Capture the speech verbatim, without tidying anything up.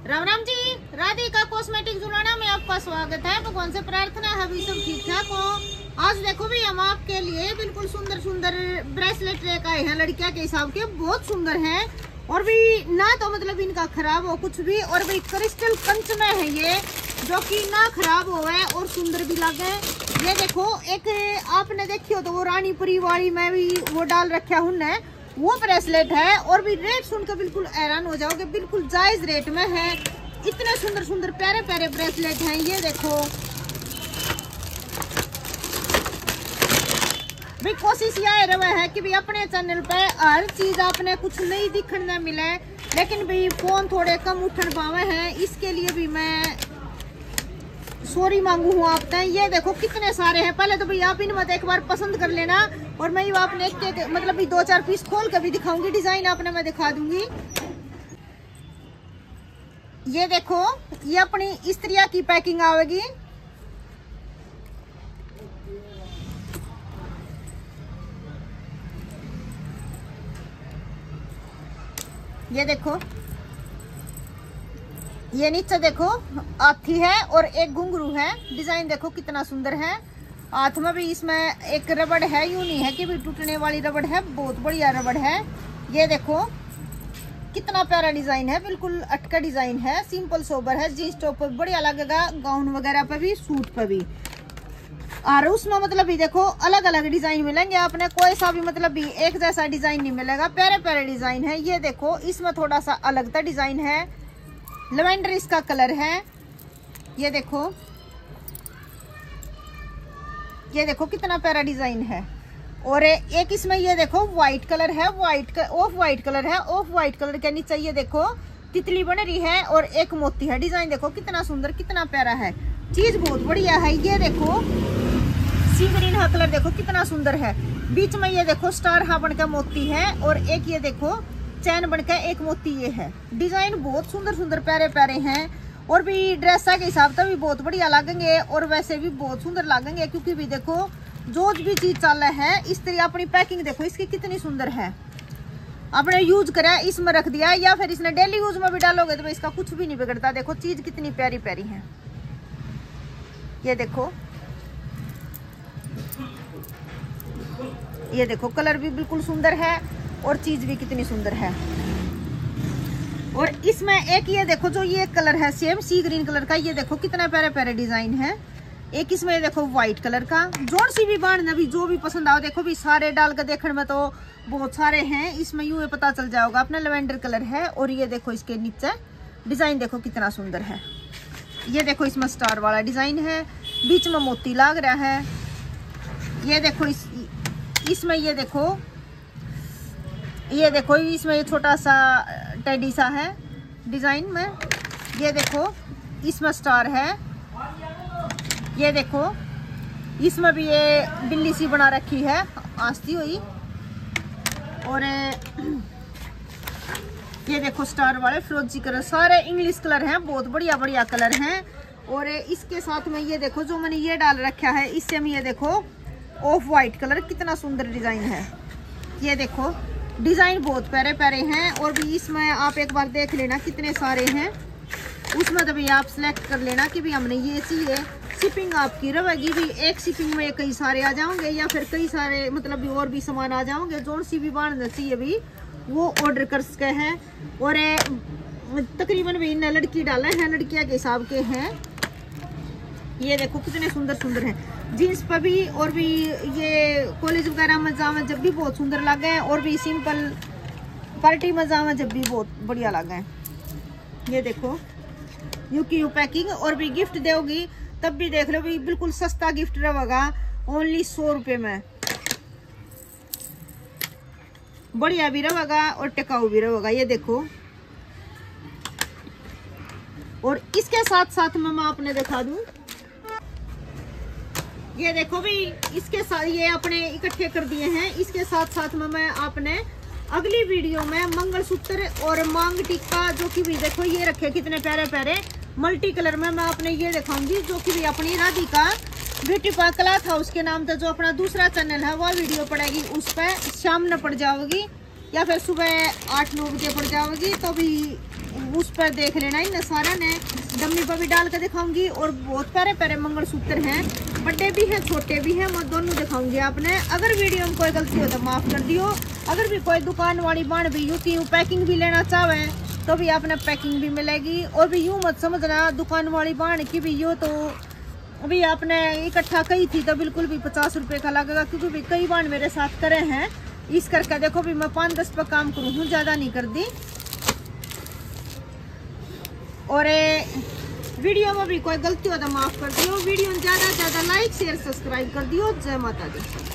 Ram Ram ji, Radhika cosmetic Julana में आपका स्वागत है। भगवान से प्रार्थना है अभी सब ठीक ठाक हो। आज देखो भी हम आपके लिए बिल्कुल सुंदर सुंदर ब्रेसलेट लेकर आए हैं, लड़कियां के हिसाब के बहुत सुंदर हैं और भी ना तो मतलब इनका खराब हो कुछ भी, और भी क्रिस्टल कंच में है ये, जो कि ना खराब हो है और सुंदर भी लगे। ये देखो एक आपने देखी हो तो वो रानीपुरी वाली में भी वो डाल रखा हूं, वो ब्रेसलेट है और भी रेट सुनकर बिल्कुल हैरान हो जाओगे, बिल्कुल जायज रेट में है। इतने सुंदर सुंदर प्यारे प्यारे ब्रेसलेट हैं। ये देखो भी कोशिश यह रहा है कि भी अपने चैनल पे हर चीज आपने कुछ नहीं दिखने मिले, लेकिन भी फोन थोड़े कम उठन पावे हैं, इसके लिए भी मैं सॉरी मांगू हूँ आपसे। ये देखो कितने सारे हैं, पहले तो भाई आप इनमें एक बार पसंद कर लेना और मैं आपने एक एक मतलब भी दो चार पीस खोल कर भी दिखाऊंगी, डिजाइन आपने मैं दिखा दूंगी। ये देखो ये अपनी इस्त्रिया की पैकिंग आवेगी। ये देखो ये नीचे देखो हाथी है और एक घुंघरू है, डिजाइन देखो कितना सुंदर है। हाथ में भी इसमें एक रबड़ है, यूं नहीं है कि भी टूटने वाली रबड़ है, बहुत बढ़िया रबड़ है। ये देखो कितना प्यारा डिजाइन है, बिल्कुल अटका डिजाइन है, सिंपल सोबर है। जींस टॉप पर बढ़िया लगेगा, गाउन वगैरह पे भी, सूट पे भी। और उसमें मतलब भी देखो अलग अलग डिजाइन मिलेंगे, आपने कोई सा भी मतलब भी एक जैसा डिजाइन नहीं मिलेगा, प्यारे प्यारे डिजाइन है। ये देखो इसमें थोड़ा सा अलग सा डिजाइन है, लेवेंडर इसका कलर है। ये देखो ये देखो कितना प्यारा डिजाइन है। और एक इसमें ये देखो व्हाइट कलर है, व्हाइट ऑफ व्हाइट कलर है, ऑफ व्हाइट कलर के नीचे ये देखो तितली बन रही है और एक मोती है। डिजाइन देखो कितना सुंदर कितना प्यारा है, चीज बहुत बढ़िया है। ये देखो सी ग्रीन का कलर देखो कितना सुंदर है, बीच में ये देखो स्टार हा बन का मोती है और एक ये देखो चैन बनकर एक मोती ये है। डिजाइन बहुत सुंदर सुंदर प्यारे प्यारे हैं और भी ड्रेसा के हिसाब से भी बहुत बढ़िया लगेंगे और वैसे भी बहुत सुंदर लगेंगे, क्योंकि भी देखो जो भी चीज चल रहा है इस तरह अपनी पैकिंग देखो इसकी कितनी सुंदर है। आपने यूज करा इसमें रख दिया या फिर इसने डेली यूज में भी डालोगे तो इसका कुछ भी नहीं बिगड़ता। देखो चीज कितनी प्यारी प्यारी है। ये देखो ये देखो कलर भी बिल्कुल सुंदर है और चीज भी कितनी सुंदर है। और इसमें एक ये देखो जो ये कलर है सेम सी ग्रीन कलर का, ये देखो कितना प्यारे प्यारे डिजाइन है। एक इसमें ये देखो व्हाइट कलर का, जोड़ सी भी बांधना भी जो भी पसंद आओ। देखो भी सारे डाल कर देखने में तो बहुत सारे हैं, इसमें यूं पता चल जाएगा अपना लेवेंडर कलर है। और ये देखो इसके नीचे डिजाइन देखो कितना सुंदर है। ये देखो इसमें स्टार वाला डिजाइन है, बीच में मोती लग रहा है। ये देखो इस इसमें ये देखो ये देखो इसमें ये छोटा सा टेडी सा है डिजाइन में। ये देखो इसमें स्टार है। ये देखो इसमें भी ये बिल्ली सी बना रखी है आस्ती हुई। और ये देखो स्टार वाले फिरोजी कलर, सारे इंग्लिश कलर हैं, बहुत बढ़िया बढ़िया कलर हैं। और इसके साथ में ये देखो जो मैंने ये डाल रखा है इससे में ये देखो ऑफ वाइट कलर, कितना सुंदर डिजाइन है। ये देखो डिजाइन बहुत प्यारे प्यारे हैं और भी इसमें आप एक बार देख लेना कितने सारे हैं। उसमें तो भी आप सिलेक्ट कर लेना कि भी हमने ये चाहिए। शिपिंग आपकी रहेगी भी, एक शिपिंग में कई सारे आ जाओगे या फिर कई सारे मतलब भी और भी सामान आ जाओगे। जोन सी भी बांधना चाहिए भी वो ऑर्डर कर सके हैं। और तकरीबन भी इन लड़की डाले हैं, लड़कियां के हिसाब के हैं। ये देखो कितने सुंदर सुंदर हैं, जीन्स पर भी और भी ये कॉलेज वगैरह में जावे जब भी बहुत सुंदर लगे हैं और भी सिंपल पार्टी में जावे जब भी बहुत बढ़िया लगे हैं। ये देखो यू की यू पैकिंग और भी गिफ्ट दोगी तब भी देख लो भी बिल्कुल सस्ता गिफ्ट रहेगा, ओनली सौ रुपये में। बढ़िया भी रहेगा और टिकाऊ भी रहेगा। ये देखो और इसके साथ साथ में मैं आपने दिखा दूं, ये देखो भी इसके साथ ये अपने इकट्ठे कर दिए हैं। इसके साथ साथ में मैं आपने अगली वीडियो में मंगलसूत्र और मांग टिक्का जो कि भी देखो ये रखे कितने प्यारे प्यारे मल्टी कलर में मैं आपने ये दिखाऊंगी, जो कि भी अपनी Radhika beauty park cloth house के नाम से जो अपना दूसरा चैनल है वह वीडियो पड़ेगी, उस पर शाम न पड़ जाओगी या फिर सुबह आठ नौ बजे पड़ जाओगी तो भी उस पर देख लेना। इन सारा ने डम्मी पर भी डाल के दिखाऊंगी। और बहुत प्यारे प्यारे मंगलसूत्र हैं, बड़े भी हैं छोटे भी हैं, मैं दोनों दिखाऊंगी आपने। अगर वीडियो में कोई गलती हो तो माफ़ कर दियो। अगर भी कोई दुकान वाली बाण भी यूँ की पैकिंग भी लेना चाहे तो भी आपने पैकिंग भी मिलेगी। और भी यूँ मत समझना दुकान वाली बाण की भी यूँ तो अभी आपने इकट्ठा कही थी तो बिल्कुल भी पचास रुपए का लगेगा, क्योंकि भी कई बार मेरे साथ करे हैं। इस करके देखो भी मैं पाँच दस पर काम करूँ हूँ, ज़्यादा नहीं कर दी। और वीडियो में भी कोई गलती हो तो माफ़ कर दियो। वीडियो ज़्यादा से ज़्यादा लाइक शेयर सब्सक्राइब कर दियो। जय माता दी।